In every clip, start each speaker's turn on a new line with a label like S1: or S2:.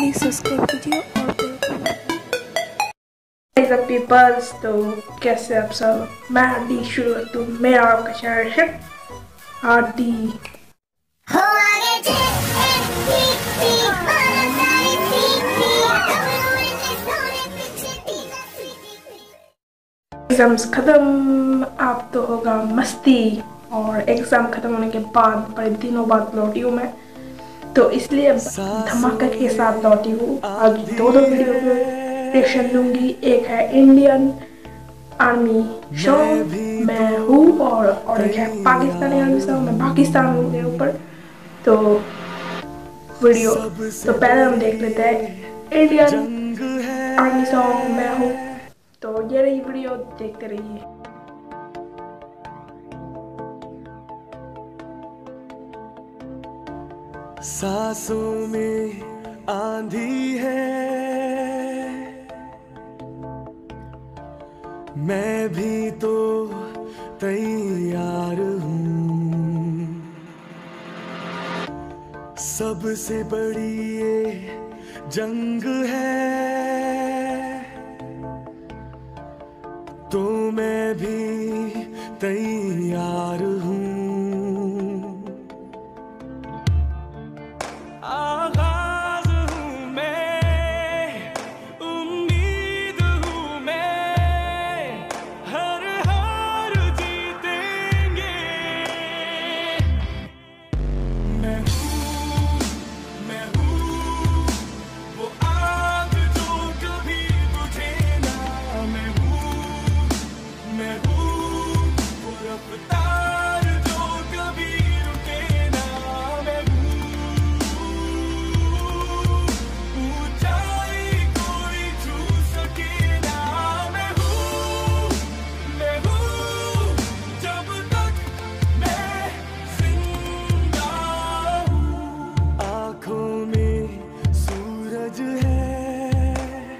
S1: Please subscribe कीजिए और
S2: peoples. तो कैसे आप सब, मैं आदि शुरू करता हूँ मेरा आपका चैनल आदि। एग्जाम्स खत्म, आप तो होगा मस्ती। और एग्जाम खत्म होने के बाद बड़े दिनों बाद लौटी हूँ मैं, तो इसलिए धमाका के साथ लौटी हूँ। आज दो वीडियो पे रिएक्शन दूंगी। एक है इंडियन आर्मी सॉन्ग मैं हूँ, और एक है पाकिस्तानी आर्मी सॉन्ग मैं पाकिस्तान के ऊपर। तो वीडियो तो पहले हम देख लेते हैं इंडियन आर्मी सॉन्ग मैं हूँ। तो ये रही वीडियो, देखते रहिए।
S3: सांसों में आंधी है, मैं भी तो तैयार हूँ। सबसे बड़ी ये जंग है, तो मैं भी तैयार हूँ। आगाज हूँ मैं, उम्मीद हूँ मैं, हर हार जीतेंगे। मैं हूँ वो आग जो कभी बुझे ना। मैं हूँ वो रफ्तार जो कभी रुके ना। मैं ऊंचाई कोई छू सके ना। मैं हूँ जब तक मैं जिंदा हूँ। आँखों में सूरज है,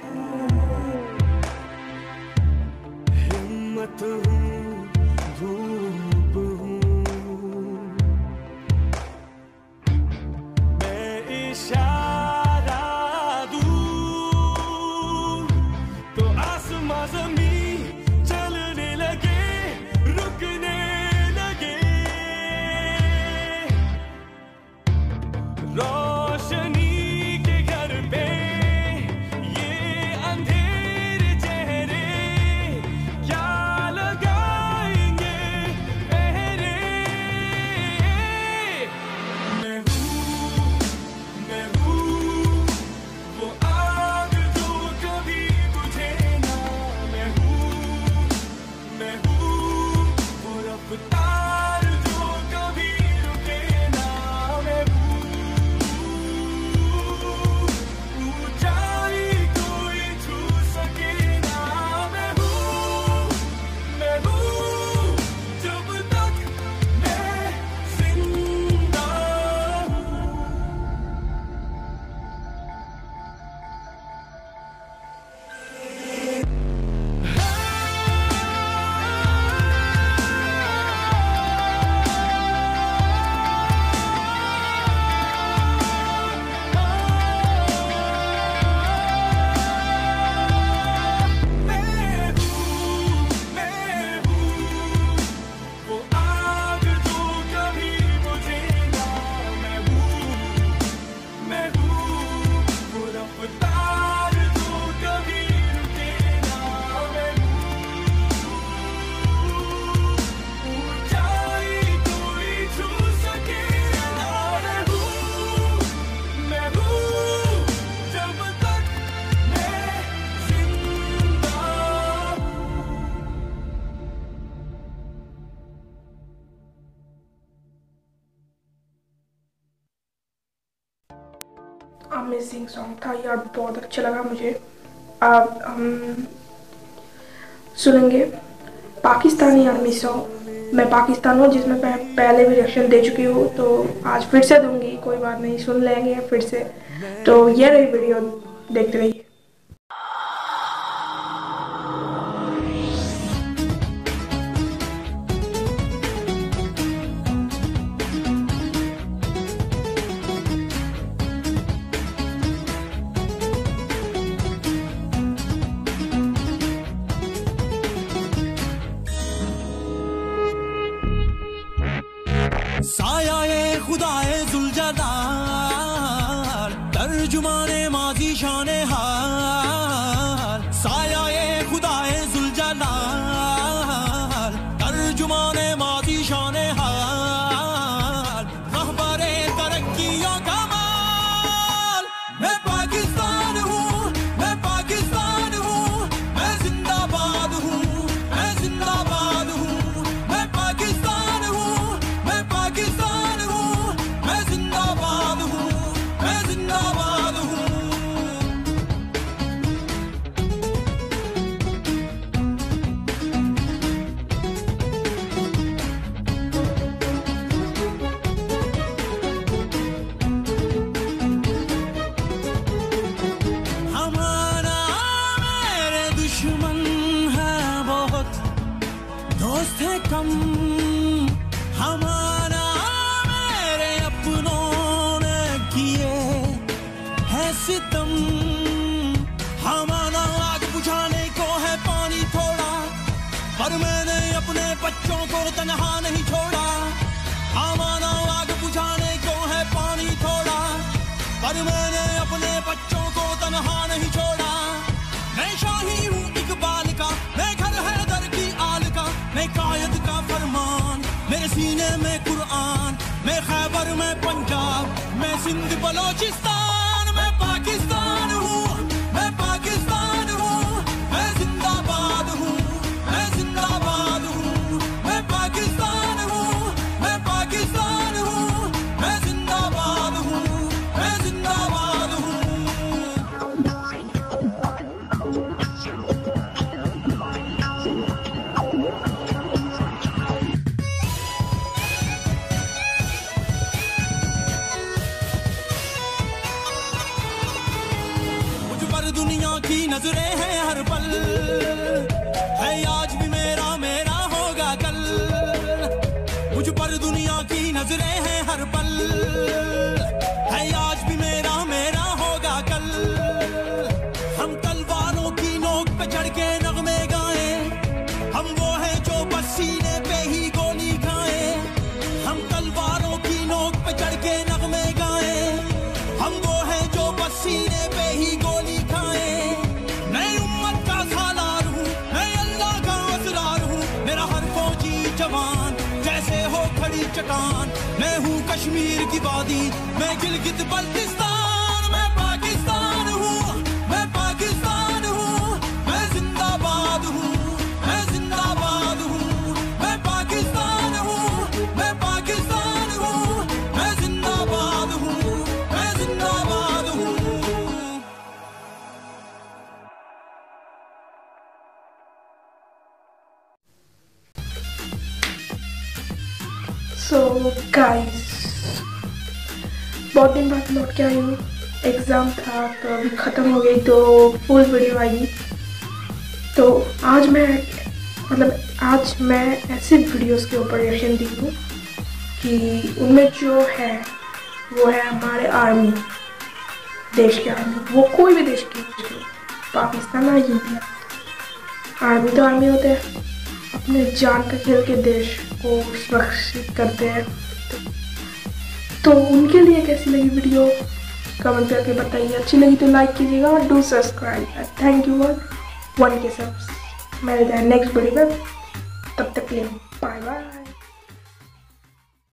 S3: हिम्मत हूँ, धूप हूँ। मैं इशारा दूँ तो आसमां ज़मीं चलने लगे, रुकने लगे। रोशनी के घर पे ये अंधेरे चेहरे क्या लगाएंगे पहरे। मैं हूँ वो आग जो कभी बुझे ना। मैं हूँ वो रफ्तार जो कभी रुके ना। मैं ऊंचाई कोई छू सके ना। मैं हूँ जब तक मैं जिंदा हूँ। मैं हूँ वो आग जो कभी बुझे ना। मैं हूँ वो रफ्तार जो कभी रुके ना। मैं ऊंचाई कोई छू सके ना। मैं हूँ जब तक मैं जिंदा हूँ।
S2: अमेजिंग सॉन्ग था यार, बहुत अच्छा लगा मुझे। अब हम सुनेंगे पाकिस्तानी आर्मी सॉन्ग मैं पाकिस्तान हूँ, जिसमें मैं पहले भी रिएक्शन दे चुकी हूँ। तो आज फिर से दूंगी, कोई बात नहीं, सुन लेंगे फिर से। तो ये रही वीडियो, देखते रहिए।
S3: साया-ए खुदाए जुलजलाल, तर्जुमाने माजी शाने हाल। साया-ए खुदाए जुलजलाल, तर्जुमाने माजी शाने हाल। रहबरे तरक्कियों का माल। मैं पाकिस्तान हूँ, मैं पाकिस्तान हूँ, मैं जिंदाबाद हूँ, मैं जिंदाबाद हूँ। मैं पाकिस्तान हूँ, मैं पाकिस्तान हूँ, मैं जिंदाबाद हूँ, मैं जिंदाबाद हूँ। हमारा मेरे दुश्मन है बहुत, दोस्त है कम। हमारा मेरे अपनों ने किए है सितम। हमारा आग बुझाने को है पानी थोड़ा, पर मैंने अपने बच्चों को तन्हा नहीं छोड़ा। हमारा आग बुझाने को है पानी थोड़ा, पर मैंने अपने बच्चों को तन्हा नहीं छोड़ा। मैं शाही हूँ इकबाल का, मैं घर है दर की आल का, मैं कायद का फरमान, मेरे सीने में कुरान। मैं खैबर में पंजाब, मैं सिंध बलोचिस्तान। मैं पाकिस्तान हूँ, मैं पाकिस्तान हूँ, मैं जिंदाबाद हूँ, मैं जिंदाबाद हूँ। मैं पाकिस्तान हूँ, मैं पाकिस्तान हूँ, मैं जिंदाबाद हूँ, मैं जिंदाबाद हूँ। मुझ पर दुनिया की नजरें हैं हर पल, है आज भी मेरा मेरा होगा कल। मुझ पर दुनिया की नजरें हैं हर पल, है आज भी मेरा मेरा होगा कल। हम तलवारों की नोक पे चढ़ के नगमे गाएं, हम वो हैं जो बस सीने पे ही गोली खाएं। हम तलवारों की नोक पे चढ़ के नगमे गाएं, हम वो हैं जो बस सीने पे ही गोली खाएं। मैं उम्मत का सालार हूँ, मैं अल्लाह का असरार हूँ। मेरा हर फौजी जवान जैसे हो खड़ी चट्टान। मैं हूँ कश्मीर की वादी, मैं गिलगित बल्तिस्तान। मैं पाकिस्तान हूँ, मैं पाकिस्तान हूँ, मैं जिंदाबाद हूँ, मैं जिंदाबाद हूँ। मैं पाकिस्तान हूँ, मैं पाकिस्तान हूँ, मैं जिंदाबाद हूँ, मैं जिंदाबाद हूँ।
S2: सो गाइस, बहुत दिन बाद लौट के आई हूँ। एग्ज़ाम था तो अभी ख़त्म हो गई, तो फुल वीडियो आएगी। तो आज मैं ऐसे वीडियोस के ऊपर रिएक्शन दी हूँ कि उनमें जो है वो है हमारे आर्मी, देश के आर्मी, वो कोई भी देश की, पाकिस्तान या इंडिया। आर्मी तो आर्मी होते हैं, अपने जान पे खेल के देश को सुरक्षित करते हैं। तो उनके लिए कैसी लगी वीडियो कमेंट करके बताइए। अच्छी लगी तो लाइक कीजिएगा और do subscribe. Thank you all 1K subs. मिलते हैं नेक्स्ट वीडियो में, तब तक के लिए बाय बाय।